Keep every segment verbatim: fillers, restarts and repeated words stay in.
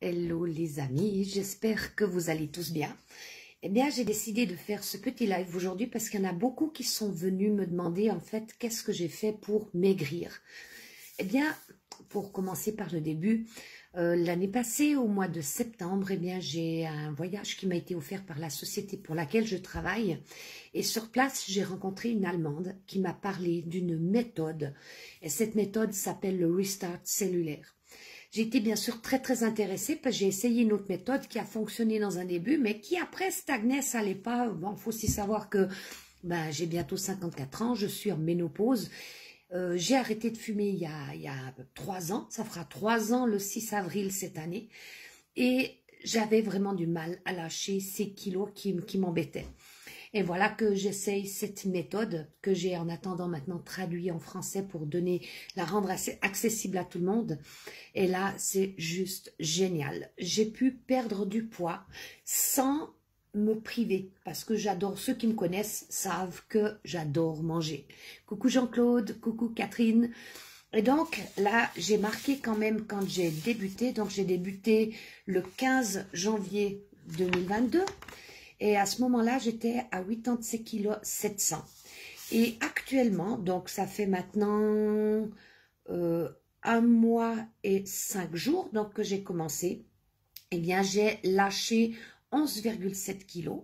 Hello les amis, j'espère que vous allez tous bien. Eh bien, j'ai décidé de faire ce petit live aujourd'hui parce qu'il y en a beaucoup qui sont venus me demander en fait qu'est-ce que j'ai fait pour maigrir. Eh bien, pour commencer par le début, euh, l'année passée, au mois de septembre, eh bien, j'ai un voyage qui m'a été offert par la société pour laquelle je travaille. Et sur place, j'ai rencontré une Allemande qui m'a parlé d'une méthode. Et cette méthode s'appelle le Restart cellulaire. J'ai été bien sûr très très intéressée parce que j'ai essayé une autre méthode qui a fonctionné dans un début, mais qui après stagnait, ça n'allait pas. Bon, il faut aussi savoir que ben, j'ai bientôt cinquante-quatre ans, je suis en ménopause. Euh, j'ai arrêté de fumer il y, a, il y a trois ans, ça fera trois ans le six avril cette année, et j'avais vraiment du mal à lâcher ces kilos qui, qui m'embêtaient. Et voilà que j'essaye cette méthode que j'ai en attendant maintenant traduit en français pour donner, la rendre assez accessible à tout le monde. Et là, c'est juste génial. J'ai pu perdre du poids sans me priver parce que j'adore, ceux qui me connaissent savent que j'adore manger. Coucou Jean-Claude, coucou Catherine. Et donc là, j'ai marqué quand même quand j'ai débuté. Donc j'ai débuté le quinze janvier deux mille vingt-deux. Et à ce moment-là, j'étais à quatre-vingt-seize kilos sept cents. Et actuellement, donc ça fait maintenant euh, un mois et cinq jours donc que j'ai commencé, eh bien j'ai lâché onze virgule sept kilos.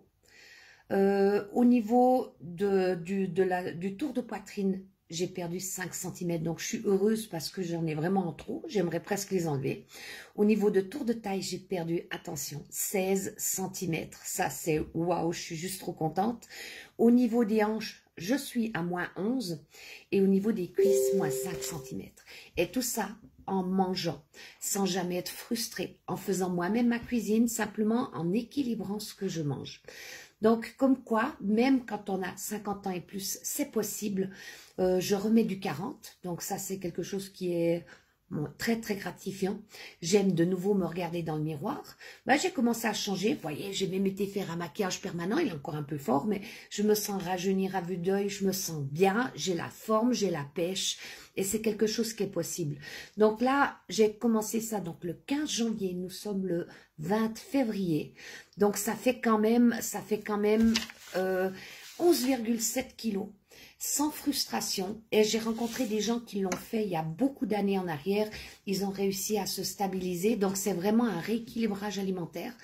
Euh, au niveau de, du, de la, du tour de poitrine, j'ai perdu cinq centimètres, donc je suis heureuse parce que j'en ai vraiment en trop, j'aimerais presque les enlever. Au niveau de tour de taille, j'ai perdu, attention, seize centimètres, ça c'est waouh, je suis juste trop contente. Au niveau des hanches, je suis à moins onze et au niveau des cuisses, moins cinq centimètres. Et tout ça en mangeant, sans jamais être frustrée, en faisant moi-même ma cuisine, simplement en équilibrant ce que je mange. Donc, comme quoi, même quand on a cinquante ans et plus, c'est possible. Euh, je remets du quarante, donc ça, c'est quelque chose qui est bon, très, très gratifiant. J'aime de nouveau me regarder dans le miroir. Ben, j'ai commencé à changer. Vous voyez, j'ai même été faire un maquillage permanent. Il est encore un peu fort, mais je me sens rajeunir à vue d'œil. Je me sens bien. J'ai la forme, j'ai la pêche. Et c'est quelque chose qui est possible. Donc là, j'ai commencé ça donc le quinze janvier. Nous sommes le vingt février. Donc ça fait quand même, ça fait quand même euh, onze virgule sept kilos. Sans frustration, et j'ai rencontré des gens qui l'ont fait il y a beaucoup d'années en arrière, ils ont réussi à se stabiliser, donc c'est vraiment un rééquilibrage alimentaire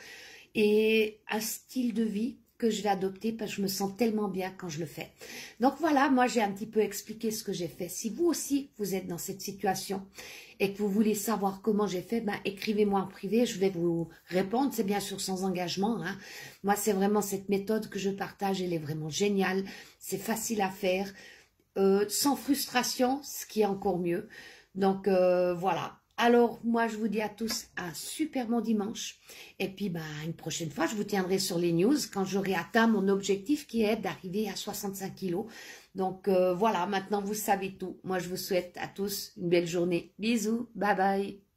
et un style de vie que je vais adopter parce que je me sens tellement bien quand je le fais. Donc voilà, moi j'ai un petit peu expliqué ce que j'ai fait. Si vous aussi vous êtes dans cette situation et que vous voulez savoir comment j'ai fait, ben écrivez-moi en privé, je vais vous répondre, c'est bien sûr sans engagement. Hein. Moi c'est vraiment cette méthode que je partage, elle est vraiment géniale, c'est facile à faire, euh, sans frustration, ce qui est encore mieux. Donc euh, voilà. Alors, moi, je vous dis à tous un super bon dimanche. Et puis, bah, une prochaine fois, je vous tiendrai sur les news quand j'aurai atteint mon objectif qui est d'arriver à soixante-cinq kilos. Donc, euh, voilà, maintenant, vous savez tout. Moi, je vous souhaite à tous une belle journée. Bisous, bye bye.